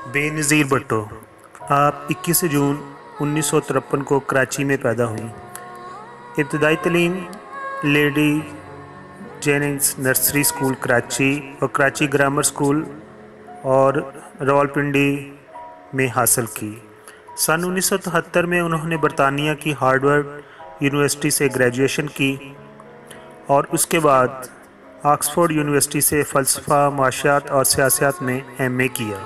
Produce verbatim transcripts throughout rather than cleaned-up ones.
بےنظیر بھٹو، آپ اکیس جون انیس سو ترپن کو کراچی میں پیدا ہوئیں۔ ابتدائی تعلیم Lady Jennings nursery school Karachi اور کراچی گرامر اسکول اور راولپنڈی میں حاصل کی۔ سن انیس سو تہتر میں انہوں نے برطانیہ کی ہارورڈ یونیورسٹی سے گریجویشن کی اور اس کے بعد آکسفورڈ یونیورسٹی سے فلسفہ، معاشیات اور سیاست میں ایم اے کیا۔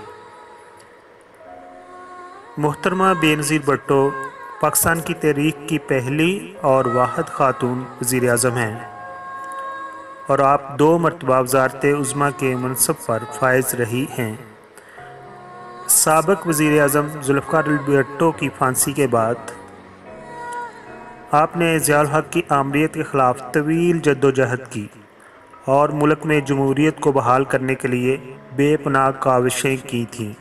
محترمہ بےنظیر بھٹو پاکستان کی تاریخ کی پہلی اور واحد خاتون وزیر اعظم ہیں اور آپ دو مرتبہ وزارت عظمیٰ کے منصب پر فائز رہی ہیں۔ سابق وزیر اعظم ذوالفقار علی بھٹو کی پھانسی کے بعد آپ نے ضیاء الحق کی آمریت کے خلاف طویل جدوجہد کی اور ملک میں جمہوریت کو بحال کرنے کے لیے بے پناہ کاوشیں کی تھیں۔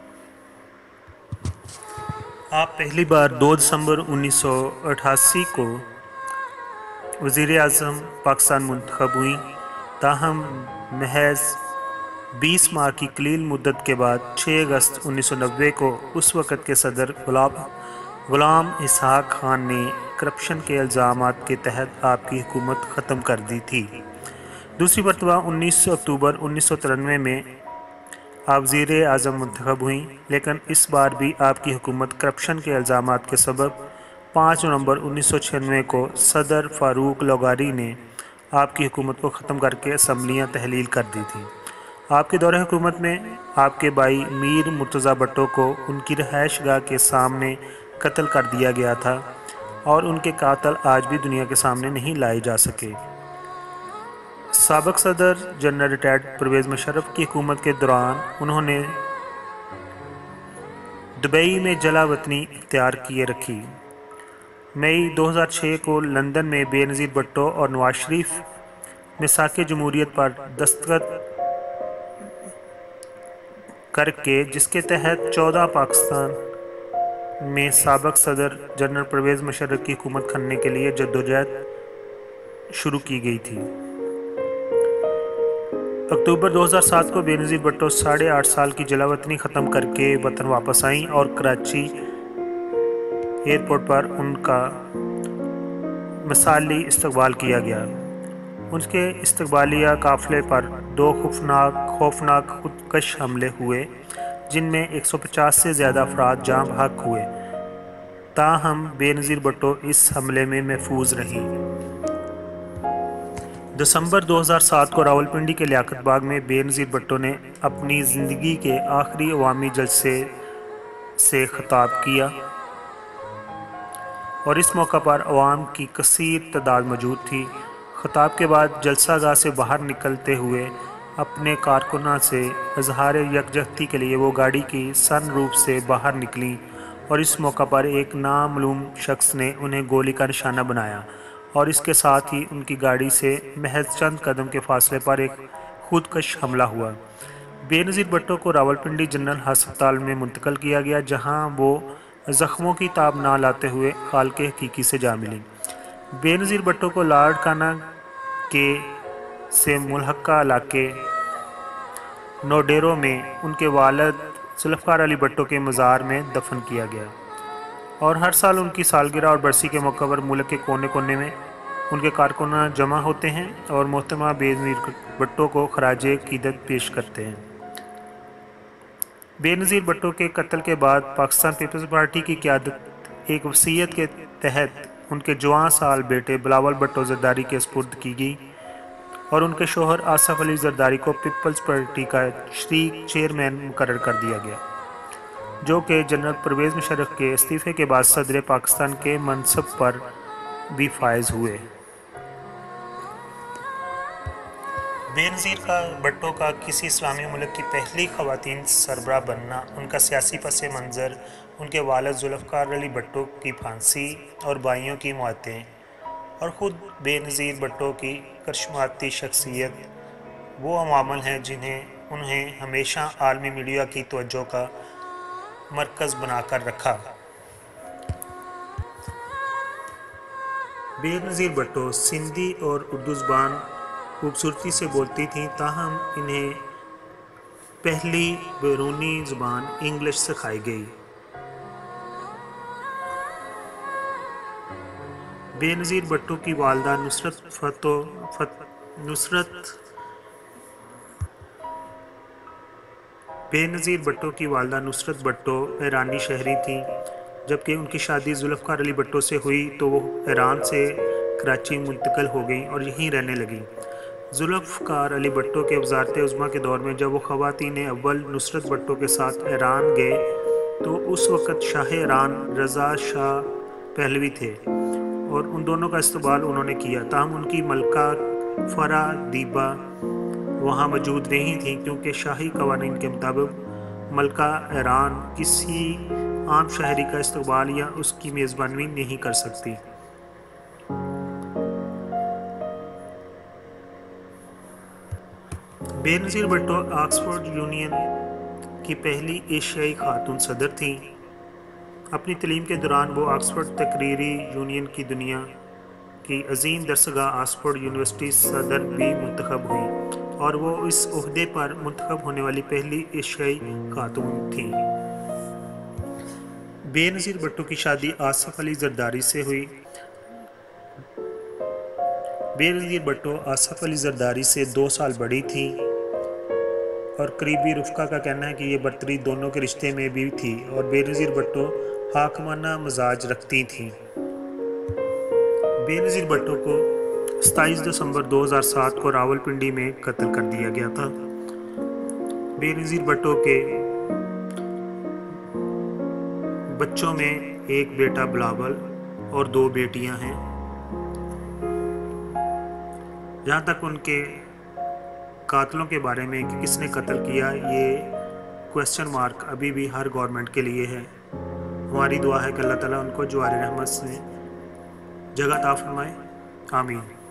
آپ پہلی بار دو دسمبر انیس سو اٹھاسی کو وزیر اعظم پاکستان منتخب ہوئیں، تاہم محض بیس ماہ کی قلیل مدت کے بعد چھ اگست انیس سو نوے کو اس وقت کے صدر غلام اسحاق خان نے کرپشن کے الزامات کے تحت آپ کی حکومت ختم کر دی تھی۔ دوسری مرتبہ انیس اکتوبر انیس سو ترانوے میں آپ وزیر اعظم منتخب ہوئیں، لیکن اس بار بھی آپ کی حکومت کرپشن کے الزامات کے سبب پانچ نومبر انیس سو چھیانوے کو صدر فاروق لوگاری نے آپ کی حکومت کو ختم کر کے اسمبلیاں تحلیل کر دی تھیں۔ آپ کے دور حکومت میں آپ کے بھائی میر مرتضیٰ بھٹو کو ان کی رہائش گاہ کے سامنے قتل کر دیا گیا تھا اور ان کے قاتل آج بھی دنیا کے سامنے نہیں لائے جا سکے۔ سابق صدر جنرل ریٹائرڈ پرویز مشرف کی حکومت کے دوران انہوں نے دبئی میں جلا وطنی اختیار کیے رکھی۔ مئی دو ہزار چھ کو لندن میں بےنظیر بھٹو اور نواز شریف میثاق جمہوریت پر دستخط کر کے، جس کے تحت چودہ پاکستان میں سابق صدر جنرل پرویز مشرف کی حکومت کھڑنے کے لیے جدوجہد شروع کی گئی تھی۔ اکتوبر دو ہزار سات کو بےنظیر بھٹو ساڑھے آٹھ سال کی جلا وطنی ختم کر کے وطن واپس آئیں اور کراچی ایئرپورٹ پر ان کا مثالی استقبال کیا گیا۔ ان کے استقبالیہ قافلے پر دو خوفناک خوفناک خودکش حملے ہوئے جن میں ایک سو پچاس سے زیادہ افراد جاں بحق ہوئے، تاہم بےنظیر بھٹو اس حملے میں محفوظ رہیں۔ دسمبر دو ہزار سات کو راولپنڈی کے لیاقت باغ میں بےنظیر بھٹو نے اپنی زندگی کے آخری عوامی جلسے سے خطاب کیا اور اس موقع پر عوام کی کثیر تعداد موجود تھی۔ خطاب کے بعد جلسہ گاہ سے باہر نکلتے ہوئے اپنے کارکنوں سے اظہار یکجہتی کے لیے وہ گاڑی کی سن روف سے باہر نکلیں اور اس موقع پر ایک نامعلوم شخص نے انہیں گولی کا نشانہ بنایا اور اس کے ساتھ ہی ان کی گاڑی سے محض چند قدم کے فاصلے پر ایک خودکش حملہ ہوا۔ بےنظیر بھٹو کو راولپنڈی جنرل ہسپتال میں منتقل کیا گیا، جہاں وہ زخموں کی تاب نہ لاتے ہوئے خالق حقیقی سے جا ملیں۔ بےنظیر بھٹو کو لاڑکانہ کے سے ملحقہ علاقے نوڈیرو میں ان کے والد ذوالفقار علی بھٹو کے مزار میں دفن کیا گیا اور ہر سال ان کی سالگرہ اور برسی کے موقع پر ملک کے کونے کونے میں ان کے کارکنان جمع ہوتے ہیں اور محترمہ بےنظیر بھٹو کو خراج عقیدت پیش کرتے ہیں۔ بےنظیر بھٹو کے قتل کے بعد پاکستان پیپلز پارٹی کی قیادت ایک وصیت کے تحت ان کے جوان سال بیٹے بلاول بھٹو زرداری کے سپرد کی گئی اور ان کے شوہر آصف علی زرداری کو پیپلز پارٹی کا شریک چیئرمین مقرر کر دیا گیا، جو کہ جنرل پرویز مشرف کے استعفے کے بعد صدر پاکستان کے منصب پر بھی فائز ہوئے۔ بےنظیر بھٹو کا کسی اسلامی ملک کی پہلی خواتین سربراہ بننا، ان کا سیاسی پس منظر، ان کے والد ذوالفقار علی بھٹو کی پھانسی اور بھائیوں کی موتیں اور خود بےنظیر بھٹو کی کرشماتی شخصیت وہ عوامل ہیں جنہیں انہیں ہمیشہ عالمی میڈیا کی توجہ کا مرکز بنا کر رکھا۔ بےنظیر بھٹو سندھی اور اردو زبان خوبصورتی سے بولتی تھیں، تاہم انہیں पहली बैरूनी ज़ुबान इंग्लिश सिखाई गई। बेनज़ीर भुट्टो की वालदा नुसरत फतो फत, नुसरत बेनज़ीर भुट्टो की वालदा नुसरत भुट्टो ईरानी शहरी थीं, जबकि उनकी शादी जुल्फ़िकार अली भुट्टो से हुई तो वो ईरान से कराची मुंतकिल हो गईं और यहीं रहने लगीं। जुल्फ़िकार अली भुट्टो के वज़ारत उज़्मा के दौर में जब वो ख़वातीन अव्वल नुसरत भुट्टो के साथ ईरान गए तो उस वक़्त Shah Iran Reza Shah Pahlavi थे और उन दोनों का इस्तक़बाल उन्होंने किया। ताहम उनकी मलका फ़रा दीबा वहाँ मौजूद नहीं थी, क्योंकि शाही कवानीन के मुताबिक मलका ईरान किसी आम शहरी का इस्तक़बाल या उसकी मेज़बानी नहीं कर सकती। बेनज़ीर भुट्टो ऑक्सफोर्ड यूनियन की पहली एशियाई खातून सदर थीं। अपनी तलीम के दौरान वो ऑक्सफोर्ड तकरीरी यूनियन की दुनिया की अजीम दरसगाह ऑक्सफोर्ड यूनिवर्सिटी सदर भी मुंतखब हुई और वो इस ओहदे पर मुंतखब होने वाली पहली एशियाई खातून थीं। बेनज़ीर भुट्टो की शादी आसिफ अली ज़रदारी से हुई। बेनज़ीर भुट्टो आसिफ अली ज़रदारी से दो साल बड़ी थीं और करीबी रुफ़का का कहना है कि ये बरतरी दोनों के रिश्ते में भी थी और बेनज़ीर भुट्टो हाकमाना मिजाज रखती थीं। बेनज़ीर भुट्टो को सत्ताईस दिसंबर दो हज़ार सात को रावलपिंडी में कत्ल कर दिया गया था। बेनज़ीर भुट्टो के बच्चों में एक बेटा बिलावल और दो बेटियां हैं। जहां तक उनके कातलों के बारे में कि किसने कत्ल किया, ये क्वेश्चन मार्क अभी भी हर गवर्नमेंट के लिए है। हमारी दुआ है कि अल्लाह ताला उनको जवार रहमत से जगह अता फरमाए। आमीन।